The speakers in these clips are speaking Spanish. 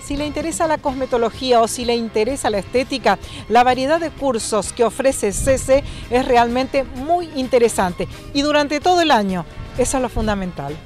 Si le interesa la cosmetología o si le interesa la estética, la variedad de cursos que ofrece CC es realmente muy interesante y durante todo el año. Eso es lo fundamental.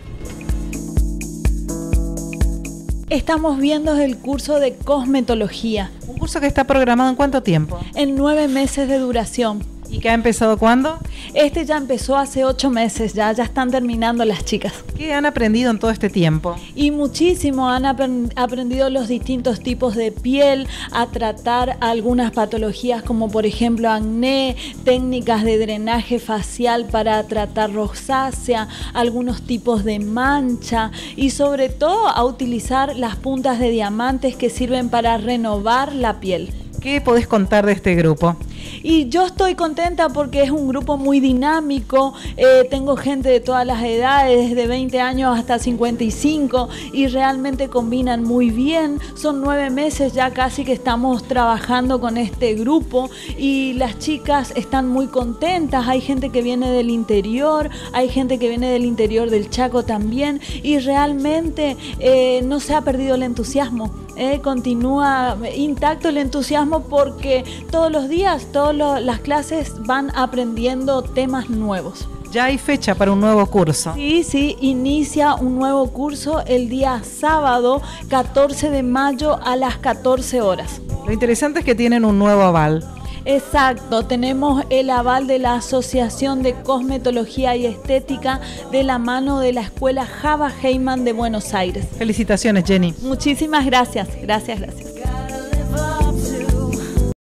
Estamos viendo el curso de cosmetología. ¿Un curso que está programado en cuánto tiempo? En 9 meses de duración. ¿Y que ha empezado cuándo? Este ya empezó hace 8 meses, ya están terminando las chicas. ¿Qué han aprendido en todo este tiempo? Y muchísimo, han aprendido los distintos tipos de piel, a tratar algunas patologías como por ejemplo acné, técnicas de drenaje facial para tratar rosácea, algunos tipos de mancha y sobre todo a utilizar las puntas de diamantes que sirven para renovar la piel. ¿Qué podés contar de este grupo? Y yo estoy contenta porque es un grupo muy dinámico, tengo gente de todas las edades, desde 20 años hasta 55 y realmente combinan muy bien. Son 9 meses ya casi que estamos trabajando con este grupo y las chicas están muy contentas. Hay gente que viene del interior, hay gente que viene del interior del Chaco también y realmente no se ha perdido el entusiasmo. Continúa intacto el entusiasmo porque todos los días, todas las clases van aprendiendo temas nuevos. Ya hay fecha para un nuevo curso. Sí, inicia un nuevo curso el día sábado 14 de mayo a las 14 horas. Lo interesante es que tienen un nuevo aval. Exacto, tenemos el aval de la Asociación de Cosmetología y Estética de la mano de la Escuela Java Heyman de Buenos Aires. Felicitaciones, Jenny. Muchísimas gracias, gracias.